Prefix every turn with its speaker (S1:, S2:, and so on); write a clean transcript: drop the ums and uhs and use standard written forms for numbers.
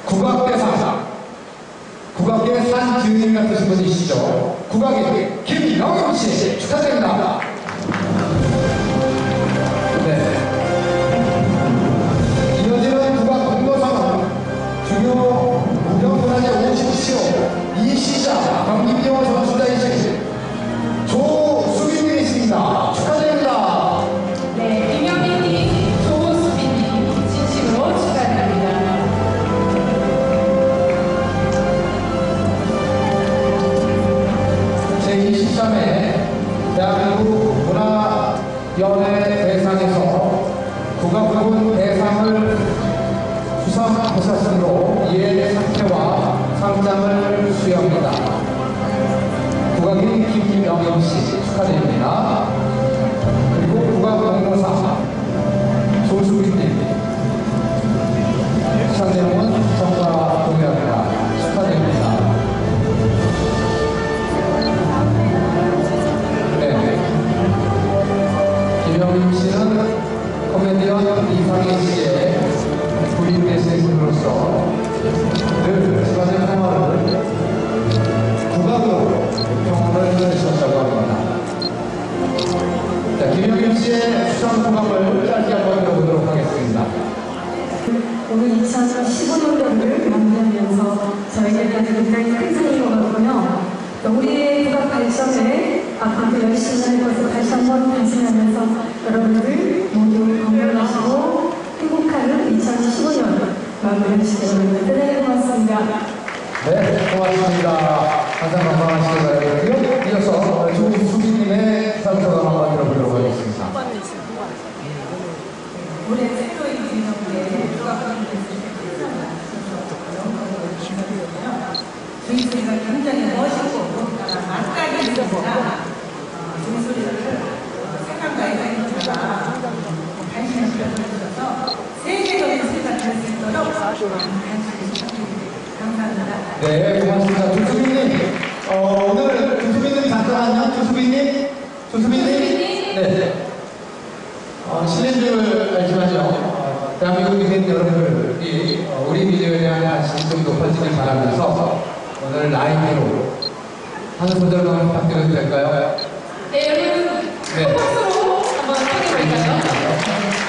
S1: 국악대상, 국악계 산지은이 같으신 분이시죠. 국악의 김영임씨 축하드립니다. 네. 이어지는 국악 공로상은 중요 무형문화재 50시호 이시자 경기병원 전수자이신 조수빈님이 있습니다. 축하드립니다.
S2: 네, 김영임님, 조수빈님 진심으로 축하드립니다.
S1: 제23회 대한민국 문화연예 대상에서 국악부문 대상을 수상하셨으므로 이에 상패와 상장을 수여합니다. 국악인 김영임씨 축하드립니다. 그리고 국악공로상 조수빈님 수상 내용은 정가 공개합니다. 축하드립니다. 김영임씨는 코미디언 이상희 씨의 부인 대신으로서 늘 지방의 생활을 국악으로 경험을 해주셨다고 합니다. 자, 김영임씨의 수상 소감을 짧게 한번 들어보도록 하겠습니다.
S3: 오늘 2015년도를 마무리하면서 저에게 굉장히 큰 상인 것 같고요. 우리의 국악 발전에 앞으로 열심히 할 것을 다시 한번 다짐하면서 여러분들 모두 건강하시고 행복한 2015년 마무리하시기 여러분 대단히 고맙습니다.
S1: 네, 고맙습니다. 항상 건강하시기 바라고요. 이어서 조수빈님의 수상소감 한번 들어보도록 하겠습니다.
S3: 올해 새로 인지정부의 국악관계에서 주인소리가 굉장히 멋있고 악각이 있었으나 주인소리를 생각과의 사이가 관심을 가져주셔서 세계적인 소리가 될 수 있도록 관심을 부탁드립니다. 감사합니다.
S1: 네, 고맙습니다. 조수빈님, 오늘 조수빈님 잠깐만요. 조수빈님? 네. 실례인 줄 알지만요. 대한민국에 계신 여러분들이 우리 미디어에 대한 관심이 좀 높아지길 바라면서 오늘 라이브로 한 소절만 부탁드려도 될까요?
S2: 네, 여러분, 큰 박수로 한번 청해볼까요?